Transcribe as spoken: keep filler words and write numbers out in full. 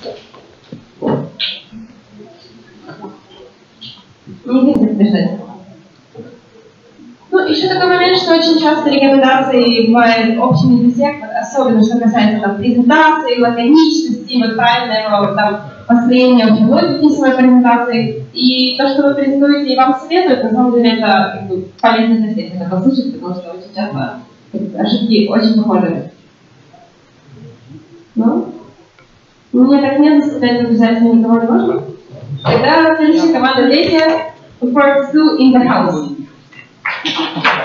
Не хотите бежать. Ну, еще такой момент, что очень часто рекомендации бывают общими для всех, особенно что касается там, презентации, лаконичности, вот правильного там, построения очень логики своей презентации. И то, что вы презентуете и вам советуют, на самом деле это как бы, полезно для всех это послушать, потому что очень часто ошибки очень похожи. Ну, мне так нет, заставлять обязательно никого не нужно. Тогда следующая команда дети. For two in the house.